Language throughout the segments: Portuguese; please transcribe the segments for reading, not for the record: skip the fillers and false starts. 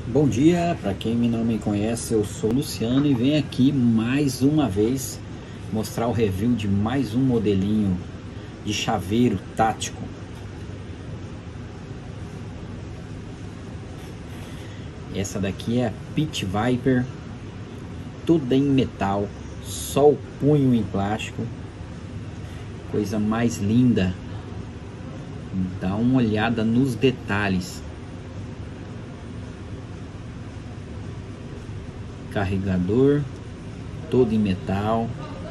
Bom dia, para quem não me conhece, eu sou o Luciano e venho aqui mais uma vez mostrar o review de mais um modelinho de chaveiro tático. Essa daqui é a Pit Viper, toda em metal, só o punho em plástico, coisa mais linda. Dá uma olhada nos detalhes. Carregador todo em metal.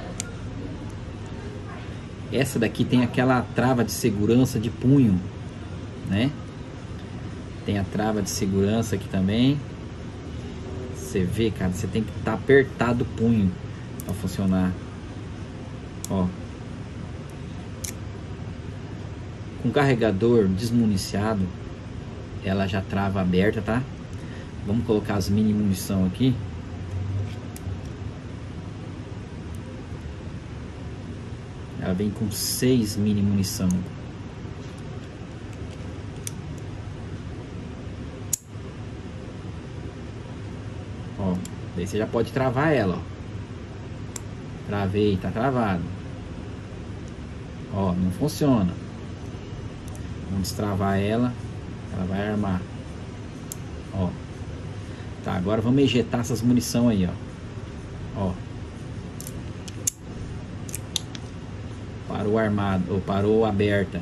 Essa daqui tem aquela trava de segurança de punho, né? Tem a trava de segurança aqui também. Você vê, cara, você tem que estar apertado o punho para funcionar. Ó, com carregador desmuniciado, ela já trava aberta, tá? Vamos colocar as mini munição aqui. Ela vem com 6 mini munição. Ó, daí você já pode travar ela, ó. Travei, tá travado. Ó, não funciona. Vamos destravar ela. Ela vai armar. Ó. Tá, agora vamos ejetar essas munição aí, ó. Ó. Parou armado, ou parou aberta.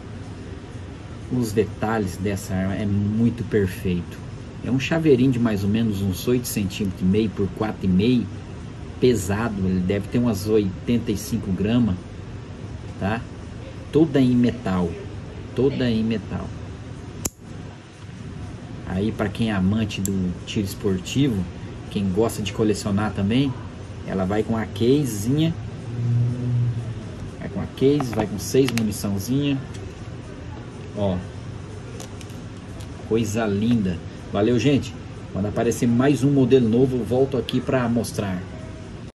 Os detalhes dessa arma é muito perfeito. É um chaveirinho de mais ou menos uns 8,5 cm por 4,5 pesado. Ele deve ter umas 85 gramas, tá? Toda em metal, toda em metal. Aí para quem é amante do tiro esportivo, quem gosta de colecionar também, ela vai com a casezinha. Vai com a case, vai com 6 muniçãozinha. Ó, coisa linda. Valeu, gente. Quando aparecer mais um modelo novo, eu volto aqui para mostrar.